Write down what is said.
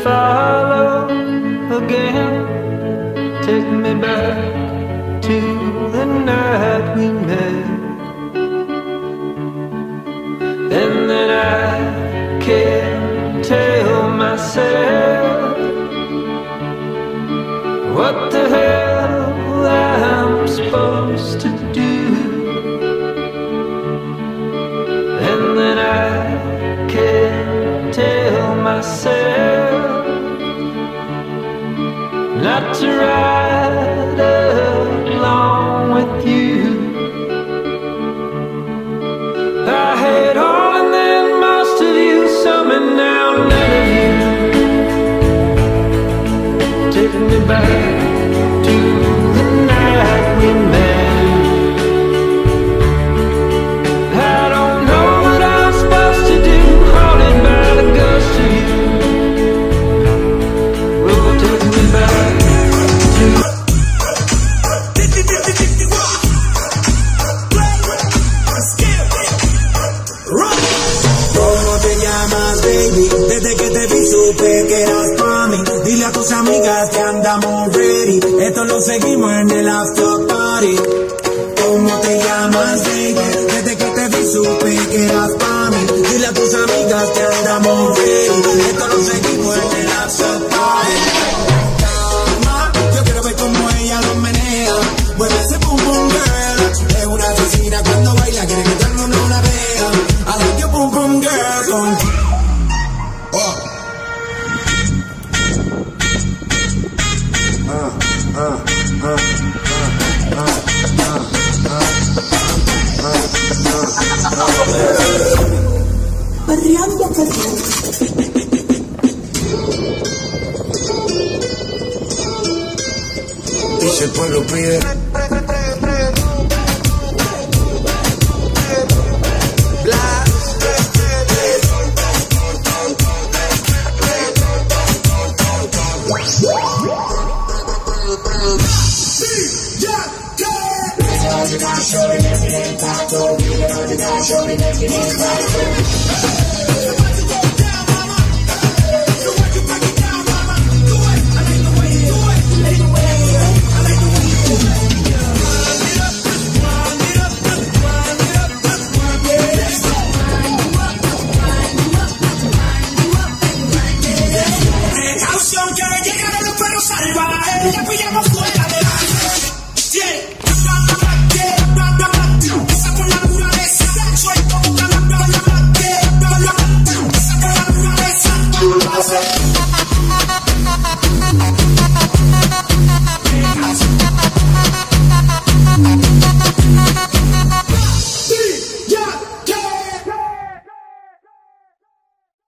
follow again. Take me back to the night we met. And then I can't tell myself what the hell I'm supposed to do. And then I can't tell myself not to ride along with you. I had all and then most of you, some and now none of you. Take me back to the night we met. I don't know what I'm supposed to do, haunted by the ghost of you. Oh, take me back to desde que te vi supe que eras pa' mí. Dile a tus amigas que andamos ready. Esto lo seguimos en el after party. ¿Cómo te llamas, baby? Desde que te vi supe que eras pa' mí. Dile a tus amigas que andamos ready. Esto lo seguimos en el after party. Calma, yo quiero ver cómo ella lo menea. Mueve ese boom boom girl. Es una asesina cuando baila, quiere que todo el mundo la vea. I like your boom boom girl. Y si el pueblo pide, Show me